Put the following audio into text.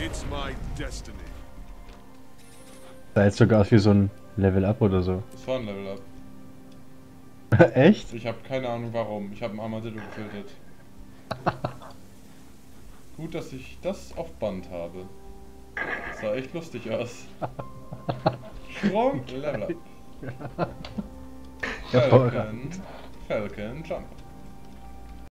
It's my destiny. Sah jetzt sogar aus wie so ein Level-Up oder so. Das war ein Level Up. Echt? Ich habe keine Ahnung warum. Ich habe einen Armadillo getötet. Gut, dass ich das auf Band habe. Das sah echt lustig aus. Sprung, Level Up. Falcon, Falcon, Jump.